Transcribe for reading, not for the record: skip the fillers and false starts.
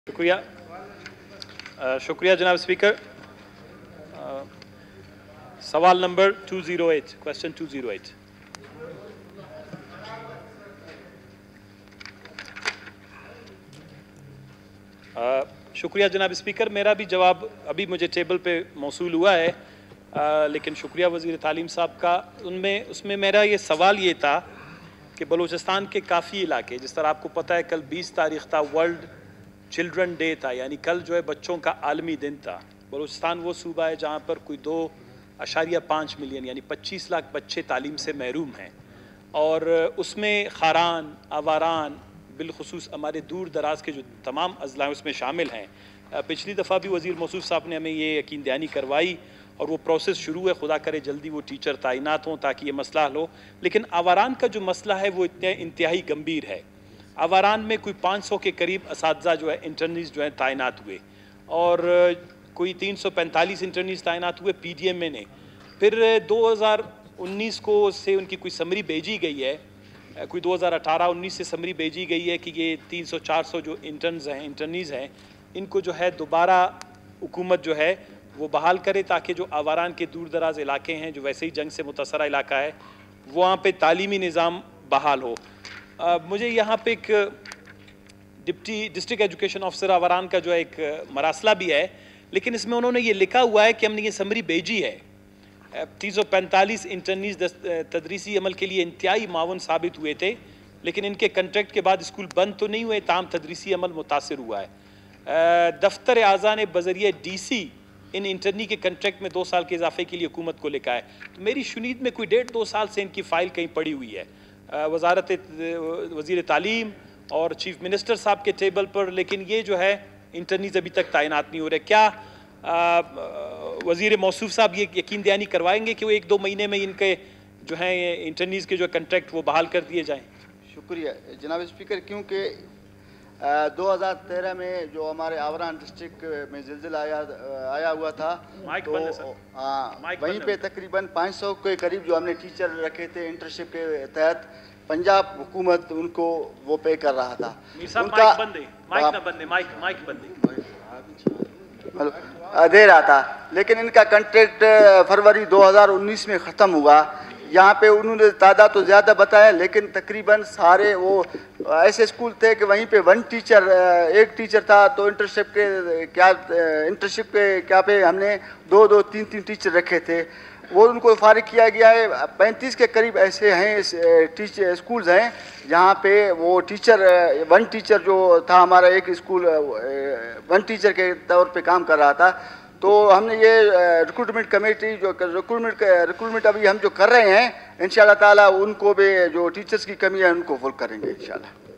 शुक्रिया जनाब स्पीकर। सवाल नंबर 208, क्वेश्चन 208। शुक्रिया जनाब स्पीकर। मेरा भी जवाब अभी मुझे टेबल पे मौसूल हुआ है, लेकिन शुक्रिया वज़ीर तालीम साहब का। उसमें मेरा ये सवाल ये था कि बलूचिस्तान के काफ़ी इलाके, जिस तरह आपको पता है कल 20 तारीख था, वर्ल्ड चिल्ड्रन डे था, यानी कल जो है बच्चों का आलमी दिन था। बलूचिस्तान वो सूबा है जहाँ पर कोई 2.5 मिलियन यानी 25 लाख बच्चे तालीम से महरूम हैं, और उसमें खारान, आवारान, बिलखुसूस हमारे दूर दराज के जो तमाम अजला उसमें शामिल हैं। पिछली दफ़ा भी वज़ीर मौसूफ साहब ने हमें ये यकीन दहानी करवाई और वो प्रोसेस शुरू है। खुदा करे जल्दी वो टीचर तैनात हों ताकि ये मसला हल हो। लेकिन आवारान का जो मसला है वो इतने इंतहाई गंभीर है। आवारान में कोई 500 के करीब असातिज़ा जो है इंटर्नीज़ जो है तैनात हुए, और कोई 345 इंटर्नीज़ तैनात हुए PDM ने। फिर 2019 को से उनकी कोई समरी भेजी गई है, कोई 2018-19 से समरी भेजी गई है कि ये 300-400 जो इंटर्नीज़ हैं इनको जो है दोबारा हुकूमत जो है वो बहाल करे, ताकि जो आवारान के दूर दराज इलाके हैं जो वैसे ही जंग से मुतासरा इलाका है वहाँ पे तालीमी निज़ाम बहाल हो। मुझे यहाँ पे एक deputy district education officer Awaran का जो है एक मरासला भी है, लेकिन इसमें उन्होंने ये लिखा हुआ है कि हमने ये समरी भेजी है। 345 इंटर्नीज तदरीसी अमल के लिए इंतहाई मावन साबित हुए थे, लेकिन इनके कंट्रैक्ट के बाद स्कूल बंद तो नहीं हुए, ताम तदरीसी अमल मुतासर हुआ है। दफ्तर आज़ा ने बजरिए DC इन इंटर्नी के कंट्रैक्ट में 2 साल के इजाफे के लिए हुकूमत को लिखा है। तो मेरी शुनीद में कोई 1.5-2 साल से इनकी फ़ाइल कहीं पड़ी हुई है वज़ारत वज़ीर तालीम और चीफ मिनिस्टर साहब के टेबल पर, लेकिन ये जो है इंटर्नीज अभी तक तैनात नहीं हो रहे। क्या वज़ीर मौसूफ साहब ये यकीन दहानी करवाएंगे कि वो 1-2 महीने में इनके जो है इंटर्नीज के जो कंट्रैक्ट वो बहाल कर दिए जाएँ? शुक्रिया जनाब स्पीकर। क्योंकि 2013 में जो हमारे आवारान डिस्ट्रिक्ट में ज़िलज़िला आया हुआ था, तो वहीं पे तकरीबन 500 के करीब जो हमने टीचर रखे थे इंटर्नशिप के तहत, पंजाब हुकूमत उनको वो पे कर रहा था। दे रहा था, लेकिन इनका कॉन्ट्रैक्ट फरवरी 2019 में ख़त्म हुआ। यहाँ पे उन्होंने तादाद तो ज़्यादा बताया, लेकिन तकरीबन सारे वो ऐसे स्कूल थे कि वहीं पे एक टीचर था, तो इंटर्नशिप के क्या पे हमने 2-2, 3-3 टीचर रखे थे, वो उनको फारिग किया गया है। 35 के करीब ऐसे हैं स्कूल्स हैं जहाँ पे वो वन टीचर जो था, हमारा एक स्कूल 1 टीचर के तौर पे काम कर रहा था। तो हमने ये रिक्रूटमेंट कमेटी जो रिक्रूटमेंट अभी हम जो कर रहे हैं, इंशाल्लाह ताला उनको भी जो टीचर्स की कमी है उनको फुल करेंगे इंशाल्लाह।